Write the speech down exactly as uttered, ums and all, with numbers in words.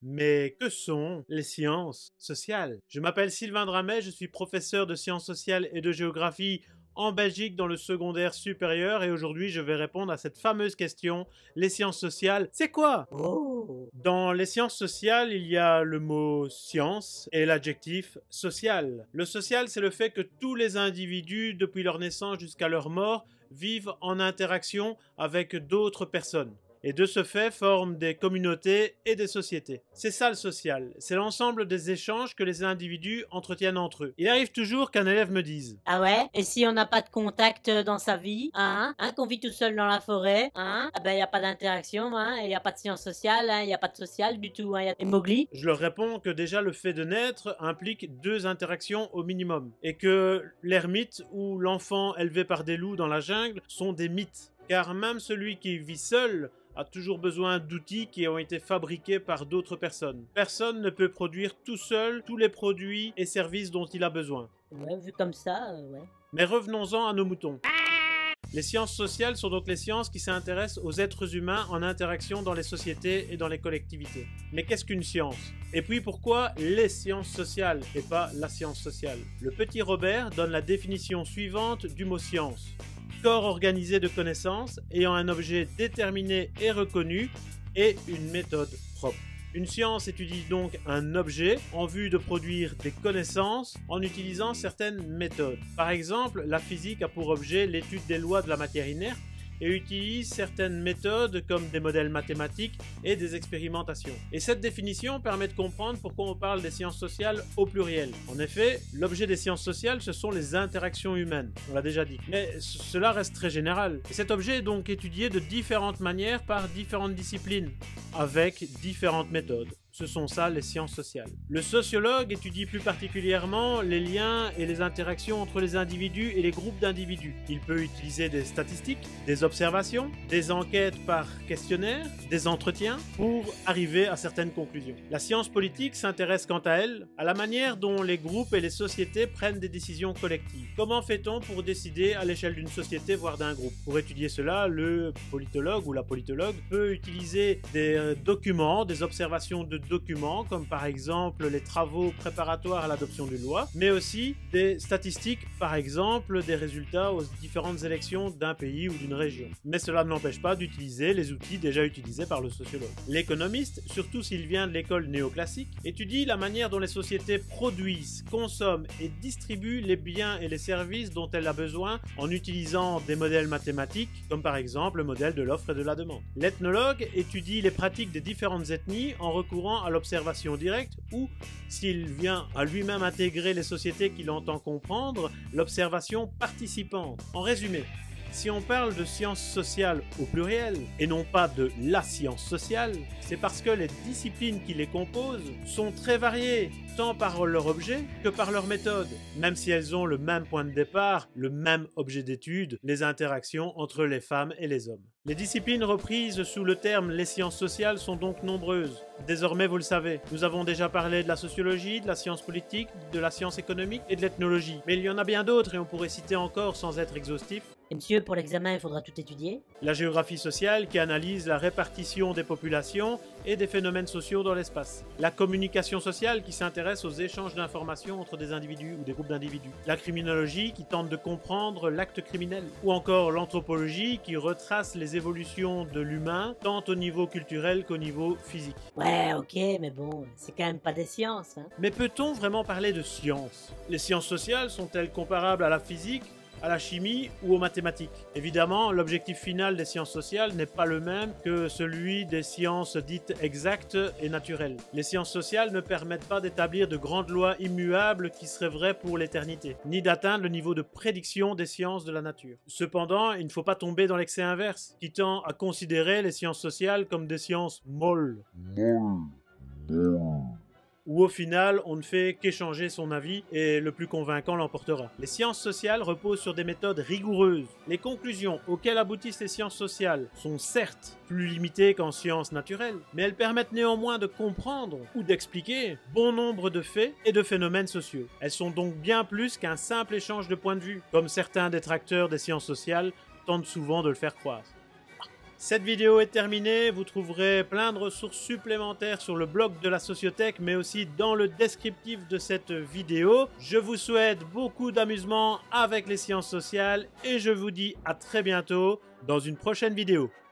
Mais que sont les sciences sociales? Je m'appelle Sylvain Dramet, je suis professeur de sciences sociales et de géographie en Belgique dans le secondaire supérieur et aujourd'hui je vais répondre à cette fameuse question, les sciences sociales, c'est quoi? Oh. Dans les sciences sociales, il y a le mot science et l'adjectif social. Le social, c'est le fait que tous les individus, depuis leur naissance jusqu'à leur mort, vivent en interaction avec d'autres personnes. Et de ce fait forment des communautés et des sociétés. C'est ça le social, c'est l'ensemble des échanges que les individus entretiennent entre eux. Il arrive toujours qu'un élève me dise Ah ouais? Et si on n'a pas de contact dans sa vie, hein? Hein, qu'on vit tout seul dans la forêt, hein? Ah ben il n'y a pas d'interaction, hein? Il n'y a pas de science sociale, hein? Il n'y a pas de social du tout, hein? Il y a des Mowgli. Je leur réponds que déjà le fait de naître implique deux interactions au minimum. Et que l'ermite ou l'enfant élevé par des loups dans la jungle sont des mythes. Car même celui qui vit seul a toujours besoin d'outils qui ont été fabriqués par d'autres personnes. Personne ne peut produire tout seul tous les produits et services dont il a besoin. Ouais, vu comme ça, euh, ouais. Mais revenons-en à nos moutons. Les sciences sociales sont donc les sciences qui s'intéressent aux êtres humains en interaction dans les sociétés et dans les collectivités. Mais qu'est-ce qu'une science? Et puis pourquoi les sciences sociales et pas la science sociale? Le petit Robert donne la définition suivante du mot science. Corps organisé de connaissances ayant un objet déterminé et reconnu et une méthode propre. Une science étudie donc un objet en vue de produire des connaissances en utilisant certaines méthodes. Par exemple, la physique a pour objet l'étude des lois de la matière inerte et utilise certaines méthodes comme des modèles mathématiques et des expérimentations. Et cette définition permet de comprendre pourquoi on parle des sciences sociales au pluriel. En effet, l'objet des sciences sociales, ce sont les interactions humaines, on l'a déjà dit. Mais cela reste très général. Et cet objet est donc étudié de différentes manières par différentes disciplines, avec différentes méthodes. Ce sont ça les sciences sociales. Le sociologue étudie plus particulièrement les liens et les interactions entre les individus et les groupes d'individus. Il peut utiliser des statistiques, des observations, des enquêtes par questionnaire, des entretiens pour arriver à certaines conclusions. La science politique s'intéresse quant à elle à la manière dont les groupes et les sociétés prennent des décisions collectives. Comment fait-on pour décider à l'échelle d'une société voire d'un groupe? Pour étudier cela, le politologue ou la politologue peut utiliser des euh, documents, des observations de documents comme par exemple les travaux préparatoires à l'adoption d'une loi, mais aussi des statistiques, par exemple des résultats aux différentes élections d'un pays ou d'une région. Mais cela ne l'empêche pas d'utiliser les outils déjà utilisés par le sociologue. L'économiste, surtout s'il vient de l'école néoclassique, étudie la manière dont les sociétés produisent, consomment et distribuent les biens et les services dont elle a besoin en utilisant des modèles mathématiques, comme par exemple le modèle de l'offre et de la demande. L'ethnologue étudie les pratiques des différentes ethnies en recourant à l'observation directe ou, s'il vient à lui-même intégrer les sociétés qu'il entend comprendre, l'observation participante. En résumé, si on parle de sciences sociales au pluriel, et non pas de la science sociale, c'est parce que les disciplines qui les composent sont très variées, tant par leur objet que par leur méthode, même si elles ont le même point de départ, le même objet d'étude, les interactions entre les femmes et les hommes. Les disciplines reprises sous le terme les sciences sociales sont donc nombreuses. Désormais, vous le savez, nous avons déjà parlé de la sociologie, de la science politique, de la science économique et de l'ethnologie. Mais il y en a bien d'autres et on pourrait citer encore sans être exhaustif. Et monsieur, pour l'examen, il faudra tout étudier? La géographie sociale qui analyse la répartition des populations et des phénomènes sociaux dans l'espace. La communication sociale qui s'intéresse aux échanges d'informations entre des individus ou des groupes d'individus. La criminologie qui tente de comprendre l'acte criminel. Ou encore l'anthropologie qui retrace les évolutions de l'humain tant au niveau culturel qu'au niveau physique. Ouais, ok, mais bon, c'est quand même pas des sciences, hein. Mais peut-on vraiment parler de sciences? Les sciences sociales sont-elles comparables à la physique, à la chimie ou aux mathématiques? Évidemment, l'objectif final des sciences sociales n'est pas le même que celui des sciences dites exactes et naturelles. Les sciences sociales ne permettent pas d'établir de grandes lois immuables qui seraient vraies pour l'éternité, ni d'atteindre le niveau de prédiction des sciences de la nature. Cependant, il ne faut pas tomber dans l'excès inverse, qui tend à considérer les sciences sociales comme des sciences molles. Molle. Molle. Où au final, on ne fait qu'échanger son avis et le plus convaincant l'emportera. Les sciences sociales reposent sur des méthodes rigoureuses. Les conclusions auxquelles aboutissent les sciences sociales sont certes plus limitées qu'en sciences naturelles, mais elles permettent néanmoins de comprendre ou d'expliquer bon nombre de faits et de phénomènes sociaux. Elles sont donc bien plus qu'un simple échange de points de vue, comme certains détracteurs des sciences sociales tentent souvent de le faire croire. Cette vidéo est terminée, vous trouverez plein de ressources supplémentaires sur le blog de la Sociothèque, mais aussi dans le descriptif de cette vidéo. Je vous souhaite beaucoup d'amusement avec les sciences sociales et je vous dis à très bientôt dans une prochaine vidéo.